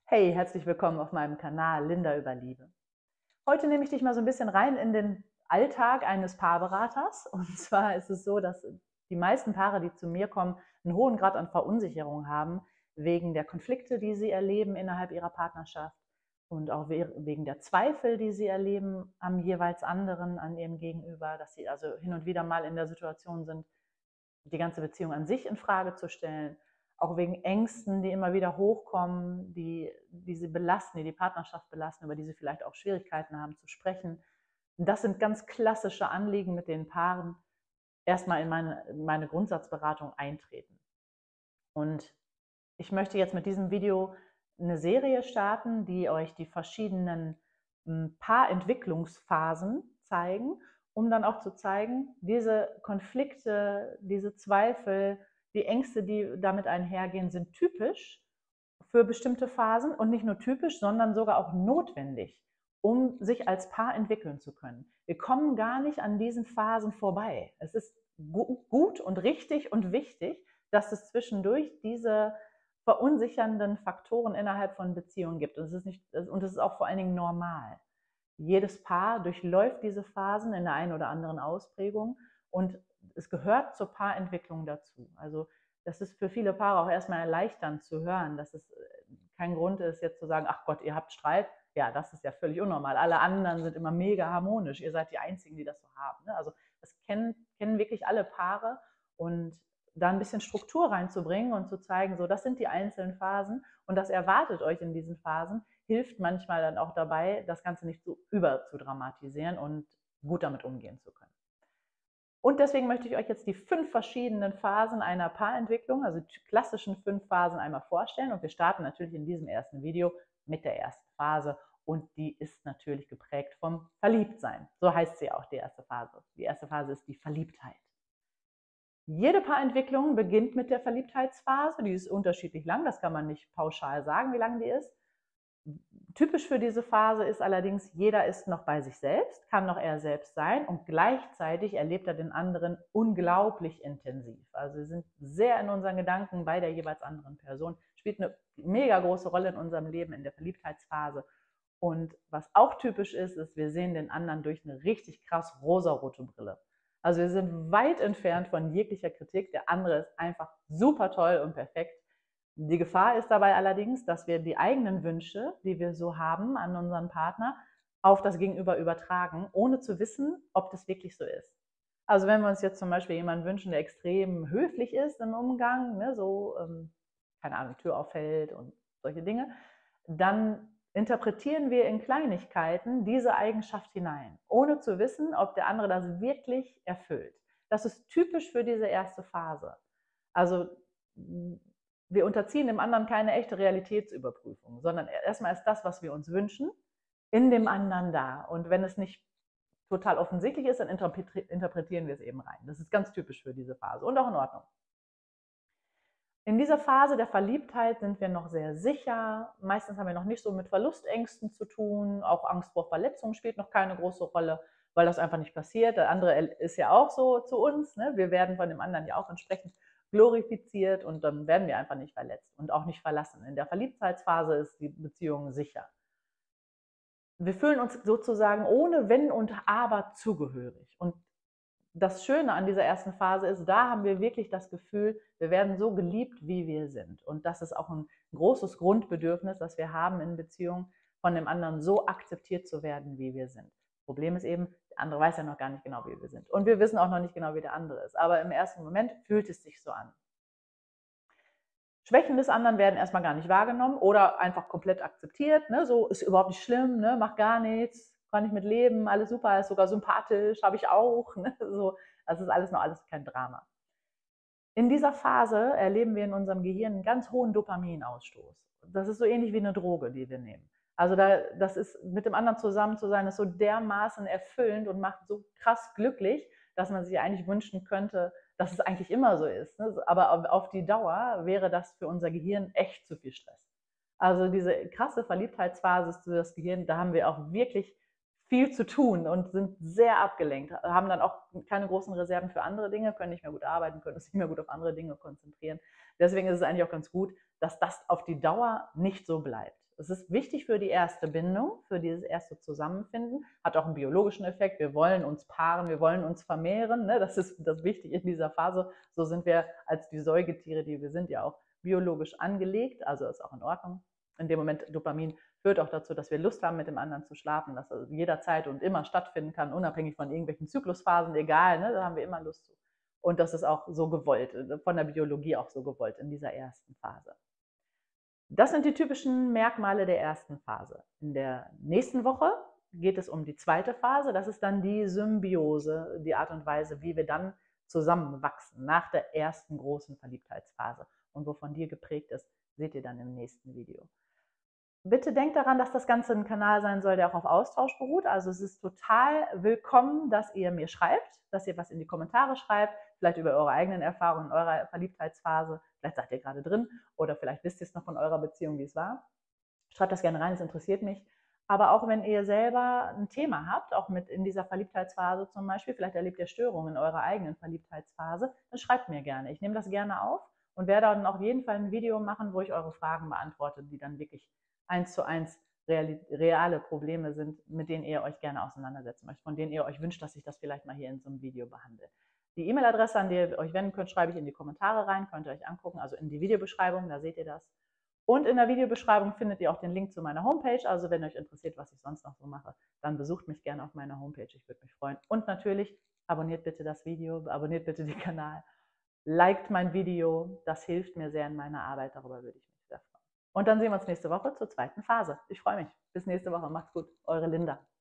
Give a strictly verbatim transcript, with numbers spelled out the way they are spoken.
Hey, herzlich willkommen auf meinem Kanal Linda über Liebe. Heute nehme ich dich mal so ein bisschen rein in den Alltag eines Paarberaters. Und zwar ist es so, dass die meisten Paare, die zu mir kommen, einen hohen Grad an Verunsicherung haben, wegen der Konflikte, die sie erleben innerhalb ihrer Partnerschaft und auch wegen der Zweifel, die sie erleben am jeweils anderen, an ihrem Gegenüber, dass sie also hin und wieder mal in der Situation sind, die ganze Beziehung an sich in Frage zu stellen, auch wegen Ängsten, die immer wieder hochkommen, die, die sie belasten, die die Partnerschaft belasten, über die sie vielleicht auch Schwierigkeiten haben zu sprechen. Und das sind ganz klassische Anliegen, mit denen Paaren erstmal in meine, in meine Grundsatzberatung eintreten. Und ich möchte jetzt mit diesem Video eine Serie starten, die euch die verschiedenen Paarentwicklungsphasen zeigen, um dann auch zu zeigen, diese Konflikte, diese Zweifel, die Ängste, die damit einhergehen, sind typisch für bestimmte Phasen und nicht nur typisch, sondern sogar auch notwendig, um sich als Paar entwickeln zu können. Wir kommen gar nicht an diesen Phasen vorbei. Es ist gut und richtig und wichtig, dass es zwischendurch diese verunsichernden Faktoren innerhalb von Beziehungen gibt. Und es ist, nicht, und es ist auch vor allen Dingen normal. Jedes Paar durchläuft diese Phasen in der einen oder anderen Ausprägung und es gehört zur Paarentwicklung dazu. Also das ist für viele Paare auch erstmal erleichternd zu hören, dass es kein Grund ist, jetzt zu sagen, ach Gott, ihr habt Streit. Ja, das ist ja völlig unnormal. Alle anderen sind immer mega harmonisch. Ihr seid die Einzigen, die das so haben. Also das kennen, kennen wirklich alle Paare und da ein bisschen Struktur reinzubringen und zu zeigen, so das sind die einzelnen Phasen und das erwartet euch in diesen Phasen, hilft manchmal dann auch dabei, das Ganze nicht so über zu dramatisieren und gut damit umgehen zu können. Und deswegen möchte ich euch jetzt die fünf verschiedenen Phasen einer Paarentwicklung, also die klassischen fünf Phasen, einmal vorstellen. Und wir starten natürlich in diesem ersten Video mit der ersten Phase. Und die ist natürlich geprägt vom Verliebtsein. So heißt sie auch, die erste Phase. Die erste Phase ist die Verliebtheit. Jede Paarentwicklung beginnt mit der Verliebtheitsphase. Die ist unterschiedlich lang, das kann man nicht pauschal sagen, wie lang die ist. Typisch für diese Phase ist allerdings, jeder ist noch bei sich selbst, kann noch er selbst sein und gleichzeitig erlebt er den anderen unglaublich intensiv. Also wir sind sehr in unseren Gedanken bei der jeweils anderen Person, spielt eine mega große Rolle in unserem Leben in der Verliebtheitsphase. Und was auch typisch ist, ist, wir sehen den anderen durch eine richtig krass rosarote Brille. Also wir sind weit entfernt von jeglicher Kritik, der andere ist einfach super toll und perfekt. Die Gefahr ist dabei allerdings, dass wir die eigenen Wünsche, die wir so haben an unseren Partner, auf das Gegenüber übertragen, ohne zu wissen, ob das wirklich so ist. Also wenn wir uns jetzt zum Beispiel jemanden wünschen, der extrem höflich ist im Umgang, ne, so, ähm, keine Ahnung, Tür auffällt und solche Dinge, dann interpretieren wir in Kleinigkeiten diese Eigenschaft hinein, ohne zu wissen, ob der andere das wirklich erfüllt. Das ist typisch für diese erste Phase. Also wir unterziehen dem anderen keine echte Realitätsüberprüfung, sondern erstmal ist das, was wir uns wünschen, in dem anderen da. Und wenn es nicht total offensichtlich ist, dann interpretieren wir es eben rein. Das ist ganz typisch für diese Phase und auch in Ordnung. In dieser Phase der Verliebtheit sind wir noch sehr sicher. Meistens haben wir noch nicht so mit Verlustängsten zu tun. Auch Angst vor Verletzungen spielt noch keine große Rolle, weil das einfach nicht passiert. Der andere ist ja auch so zu uns. Ne? Wir werden von dem anderen ja auch entsprechend glorifiziert und dann werden wir einfach nicht verletzt und auch nicht verlassen. In der Verliebtheitsphase ist die Beziehung sicher. Wir fühlen uns sozusagen ohne Wenn und Aber zugehörig. Und das Schöne an dieser ersten Phase ist, da haben wir wirklich das Gefühl, wir werden so geliebt, wie wir sind. Und das ist auch ein großes Grundbedürfnis, das wir haben in Beziehungen, von dem anderen so akzeptiert zu werden, wie wir sind. Das Problem ist eben, der andere weiß ja noch gar nicht genau, wie wir sind. Und wir wissen auch noch nicht genau, wie der andere ist. Aber im ersten Moment fühlt es sich so an. Schwächen des anderen werden erstmal gar nicht wahrgenommen oder einfach komplett akzeptiert. Ne? So ist überhaupt nicht schlimm, ne? Macht gar nichts, kann ich mit leben, alles super, ist sogar sympathisch, habe ich auch. Ne? So, das ist alles noch alles kein Drama. In dieser Phase erleben wir in unserem Gehirn einen ganz hohen Dopaminausstoß. Das ist so ähnlich wie eine Droge, die wir nehmen. Also da, das ist, mit dem anderen zusammen zu sein, ist so dermaßen erfüllend und macht so krass glücklich, dass man sich eigentlich wünschen könnte, dass es eigentlich immer so ist. Ne? Aber auf die Dauer wäre das für unser Gehirn echt zu viel Stress. Also diese krasse Verliebtheitsphase ist für das Gehirn, da haben wir auch wirklich viel zu tun und sind sehr abgelenkt, haben dann auch keine großen Reserven für andere Dinge, können nicht mehr gut arbeiten, können uns nicht mehr gut auf andere Dinge konzentrieren. Deswegen ist es eigentlich auch ganz gut, dass das auf die Dauer nicht so bleibt. Es ist wichtig für die erste Bindung, für dieses erste Zusammenfinden, hat auch einen biologischen Effekt. Wir wollen uns paaren, wir wollen uns vermehren. Ne? Das ist das Wichtige in dieser Phase. So sind wir als die Säugetiere, die wir sind, ja auch biologisch angelegt. Also ist auch in Ordnung. In dem Moment, Dopamin führt auch dazu, dass wir Lust haben, mit dem anderen zu schlafen, dass das jederzeit und immer stattfinden kann, unabhängig von irgendwelchen Zyklusphasen, egal, ne? Da haben wir immer Lust zu. Und das ist auch so gewollt, von der Biologie auch so gewollt in dieser ersten Phase. Das sind die typischen Merkmale der ersten Phase. In der nächsten Woche geht es um die zweite Phase. Das ist dann die Symbiose, die Art und Weise, wie wir dann zusammenwachsen nach der ersten großen Verliebtheitsphase. Und wovon die geprägt ist, seht ihr dann im nächsten Video. Bitte denkt daran, dass das Ganze ein Kanal sein soll, der auch auf Austausch beruht. Also es ist total willkommen, dass ihr mir schreibt, dass ihr was in die Kommentare schreibt, vielleicht über eure eigenen Erfahrungen in eurer Verliebtheitsphase. Vielleicht seid ihr gerade drin oder vielleicht wisst ihr es noch von eurer Beziehung, wie es war. Schreibt das gerne rein, es interessiert mich. Aber auch wenn ihr selber ein Thema habt, auch mit in dieser Verliebtheitsphase zum Beispiel, vielleicht erlebt ihr Störungen in eurer eigenen Verliebtheitsphase, dann schreibt mir gerne. Ich nehme das gerne auf und werde dann auf jeden Fall ein Video machen, wo ich eure Fragen beantworte, die dann wirklich eins zu eins reale Probleme sind, mit denen ihr euch gerne auseinandersetzen möchtet, von denen ihr euch wünscht, dass ich das vielleicht mal hier in so einem Video behandle. Die E-Mail-Adresse, an die ihr euch wenden könnt, schreibe ich in die Kommentare rein, könnt ihr euch angucken, also in die Videobeschreibung, da seht ihr das. Und in der Videobeschreibung findet ihr auch den Link zu meiner Homepage, also wenn euch interessiert, was ich sonst noch so mache, dann besucht mich gerne auf meiner Homepage, ich würde mich freuen. Und natürlich, abonniert bitte das Video, abonniert bitte den Kanal, liked mein Video, das hilft mir sehr in meiner Arbeit, darüber würde ich mich sehr freuen. Und dann sehen wir uns nächste Woche zur zweiten Phase. Ich freue mich. Bis nächste Woche. Macht's gut. Eure Linda.